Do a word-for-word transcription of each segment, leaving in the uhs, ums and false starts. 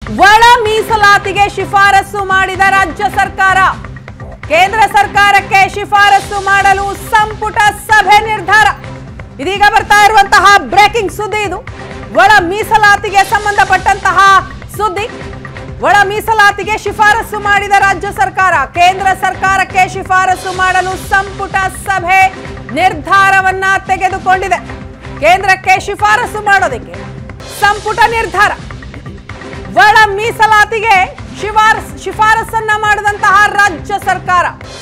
ಒಳ ಮೀಸಲಾತಿಗೆ ಶಿಫಾರಸು ಮಾಡಿದ ರಾಜ್ಯ ಸರ್ಕಾರ ಕೇಂದ್ರ ಸರ್ಕಾರಕ್ಕೆ ಶಿಫಾರಸು ಮಾಡಲು ಸಂಪುಟ ಸಭೆ ನಿರ್ಧಾರ. ಇದೀಗ ಬರ್ತಾ ಇರುವಂತಹ ಬ್ರೇಕಿಂಗ್ ಸುದ್ದಿ ಇದು. ಒಳ ಮೀಸಲಾತಿಗೆ ಸಂಬಂಧಪಟ್ಟಂತಹ ಸುದ್ದಿ. ಒಳ ಮೀಸಲಾತಿಗೆ ಶಿಫಾರಸು ಮಾಡಿದ ರಾಜ್ಯ ಸರ್ಕಾರ ಕೇಂದ್ರ ಸರ್ಕಾರಕ್ಕೆ ಶಿಫಾರಸು ಮಾಡಲು ಸಂಪುಟ ಸಭೆ ನಿರ್ಧಾರವನ್ನ ತೆಗೆದುಕೊಂಡಿದೆ. ಕೇಂದ್ರಕ್ಕೆ ಶಿಫಾರಸು ಮಾಡೋದಕ್ಕೆ ಸಂಪುಟ ನಿರ್ಧಾರ. ಒಳ ಮೀಸಲಾತಿಗೆ ಶಿಫಾರಸ್ ಶಿಫಾರಸನ್ನ ಮಾಡಿದಂತಹ ರಾಜ್ಯ ಸರ್ಕಾರ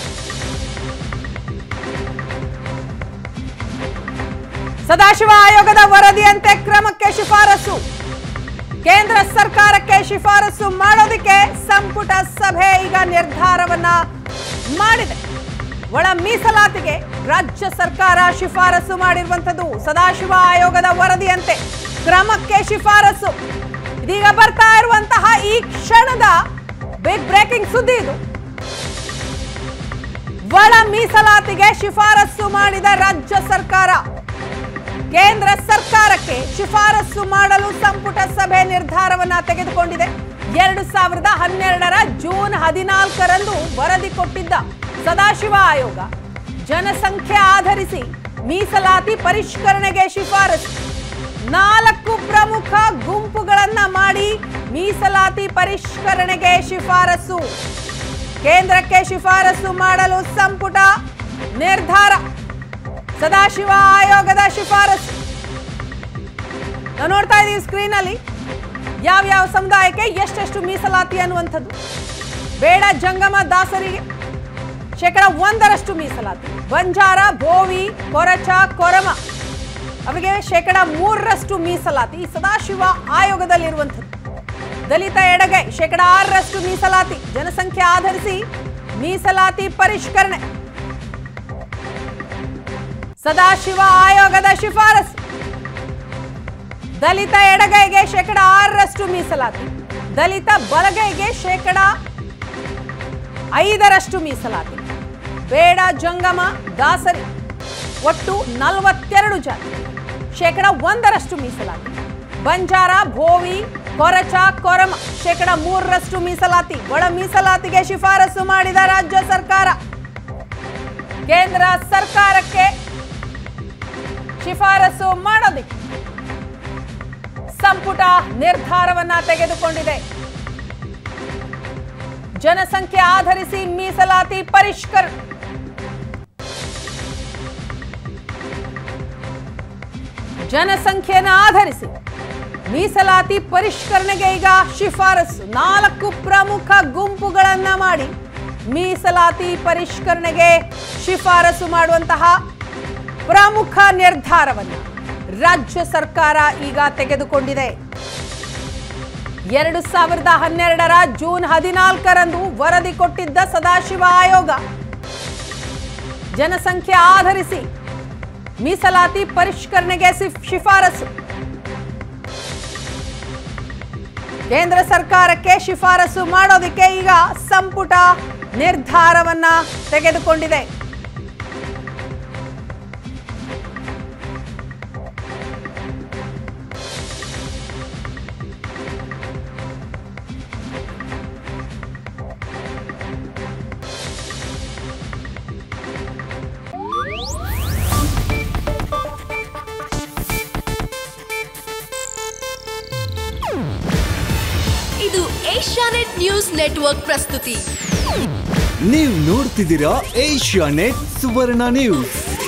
ಸದಾಶಿವ ಆಯೋಗದ ವರದಿಯಂತೆ ಕ್ರಮಕ್ಕೆ ಶಿಫಾರಸು. ಕೇಂದ್ರ ಸರ್ಕಾರಕ್ಕೆ ಶಿಫಾರಸು ಮಾಡೋದಕ್ಕೆ ಸಂಪುಟ ಸಭೆ ಈಗ ನಿರ್ಧಾರವನ್ನ ಮಾಡಿದೆ. ಒಳ ಮೀಸಲಾತಿಗೆ ರಾಜ್ಯ ಸರ್ಕಾರ ಶಿಫಾರಸು ಮಾಡಿರುವಂತದ್ದು ಸದಾಶಿವ ಆಯೋಗದ ವರದಿಯಂತೆ ಕ್ರಮಕ್ಕೆ ಶಿಫಾರಸು. ಇದೀಗ ಬರ್ತಾ ಇರುವಂತಹ ಈ ಕ್ಷಣದ ಬಿಗ್ ಬ್ರೇಕಿಂಗ್ ಸುದ್ದಿ ಇದು. ಒಳ ಮೀಸಲಾತಿಗೆ ಶಿಫಾರಸು ಮಾಡಿದ ರಾಜ್ಯ ಸರ್ಕಾರ ಕೇಂದ್ರ ಸರ್ಕಾರಕ್ಕೆ ಶಿಫಾರಸು ಮಾಡಲು ಸಂಪುಟ ಸಭೆ ನಿರ್ಧಾರವನ್ನ ತೆಗೆದುಕೊಂಡಿದೆ. ಎರಡು ಸಾವಿರದ ಹನ್ನೆರಡರ ಜೂನ್ ಹದಿನಾಲ್ಕರಂದು ವರದಿ ಕೊಟ್ಟಿದ್ದ ಸದಾಶಿವ ಆಯೋಗ ಜನಸಂಖ್ಯೆ ಆಧರಿಸಿ ಮೀಸಲಾತಿ ಪರಿಷ್ಕರಣೆಗೆ ಶಿಫಾರಸು. ನಾಲ್ಕು ಪ್ರಮುಖ ಗುಂಪುಗಳನ್ನ ಮಾಡಿ ಮೀಸಲಾತಿ ಪರಿಷ್ಕರಣೆಗೆ ಶಿಫಾರಸು. ಕೇಂದ್ರಕ್ಕೆ ಶಿಫಾರಸು ಮಾಡಲು ಸಂಪುಟ ನಿರ್ಧಾರ. ಸದಾಶಿವ ಆಯೋಗದ ಶಿಫಾರಸು ನಾವು ನೋಡ್ತಾ ಇದೀವಿ ಸ್ಕ್ರೀನ್ ಅಲ್ಲಿ. ಯಾವ ಯಾವ ಸಮುದಾಯಕ್ಕೆ ಎಷ್ಟೆಷ್ಟು ಮೀಸಲಾತಿ ಅನ್ನುವಂಥದ್ದು. ಬೇಡ ಜಂಗಮ ದಾಸರಿಗೆ ಶೇಕಡ ಒಂದರಷ್ಟು ಮೀಸಲಾತಿ. ಬಂಜಾರ, ಬೋವಿ, ಕೊರಚ, ಕೊರಮ ಅವರಿಗೆ ಶೇಕಡ ಮೂರರಷ್ಟು ಮೀಸಲಾತಿ ಸದಾಶಿವ ಆಯೋಗದಲ್ಲಿರುವಂಥದ್ದು. ದಲಿತ ಎಡಗೈ ಶೇಕಡ ಆರರಷ್ಟು ಮೀಸಲಾತಿ. ಜನಸಂಖ್ಯೆ ಆಧರಿಸಿ ಮೀಸಲಾತಿ ಪರಿಷ್ಕರಣೆ ಸದಾಶಿವ ಆಯೋಗದ ಶಿಫಾರಸು. ದಲಿತ ಎಡಗೈಗೆ ಶೇಕಡ ಆರರಷ್ಟು ಮೀಸಲಾತಿ. ದಲಿತ ಬಲಗೈಗೆ ಶೇಕಡ ಐದರಷ್ಟು ಮೀಸಲಾತಿ. ಬೇಡ ಜಂಗಮ ದಾಸರಿ ಒಟ್ಟು ನಲವತ್ತೆರಡು ಜಾತಿ ಶೇಕಡ ಒಂದರಷ್ಟು ಮೀಸಲಾತಿ. ಬಂಜಾರ, ಭೋವಿ, ಕೊರಚ, ಕೊರಮ ಶೇಕಡ ಮೂರರಷ್ಟು ಮೀಸಲಾತಿ. ಒಳ ಮೀಸಲಾತಿಗೆ ಶಿಫಾರಸು ಮಾಡಿದ ರಾಜ್ಯ ಸರ್ಕಾರ ಕೇಂದ್ರ ಸರ್ಕಾರಕ್ಕೆ ಶಿಫಾರಸು ಮಾಡೋದಕ್ಕೆ ಸಂಪುಟ ನಿರ್ಧಾರವನ್ನ ತೆಗೆದುಕೊಂಡಿದೆ. ಜನಸಂಖ್ಯೆ ಆಧರಿಸಿ ಮೀಸಲಾತಿ ಪರಿಷ್ಕರಣೆ. ಜನಸಂಖ್ಯೆಯನ್ನು ಆಧರಿಸಿ ಮೀಸಲಾತಿ ಪರಿಷ್ಕರಣೆಗೆ ಈಗ ಶಿಫಾರಸು. ನಾಲ್ಕು ಪ್ರಮುಖ ಗುಂಪುಗಳನ್ನ ಮಾಡಿ ಮೀಸಲಾತಿ ಪರಿಷ್ಕರಣೆಗೆ ಶಿಫಾರಸು ಮಾಡುವಂತಹ ಪ್ರಮುಖ ನಿರ್ಧಾರವನ್ನು ರಾಜ್ಯ ಸರ್ಕಾರ ಈಗ ತೆಗೆದುಕೊಂಡಿದೆ. ಎರಡು ಸಾವಿರದ ಹನ್ನೆರಡರ ಜೂನ್ ಹದಿನಾಲ್ಕರಂದು ವರದಿ ಕೊಟ್ಟಿದ್ದ ಸದಾಶಿವ ಆಯೋಗ ಜನಸಂಖ್ಯೆ ಆಧರಿಸಿ ಮೀಸಲಾತಿ ಪರಿಷ್ಕರಣೆಗೆ ಶಿಫಾರಸು. ಕೇಂದ್ರ ಸರ್ಕಾರಕ್ಕೆ ಶಿಫಾರಸು ಮಾಡೋದಕ್ಕೆ ಈಗ ಸಂಪುಟ ನಿರ್ಧಾರವನ್ನ ತೆಗೆದುಕೊಂಡಿದೆ. ಇದು ಏಷ್ಯಾನೆಟ್ ನ್ಯೂಸ್ ನೆಟ್ವರ್ಕ್ ಪ್ರಸ್ತುತಿ. ನೀವು ನೋಡ್ತಿದ್ದೀರಾ ಏಷ್ಯಾನೆಟ್ ಸುವರ್ಣ ನ್ಯೂಸ್.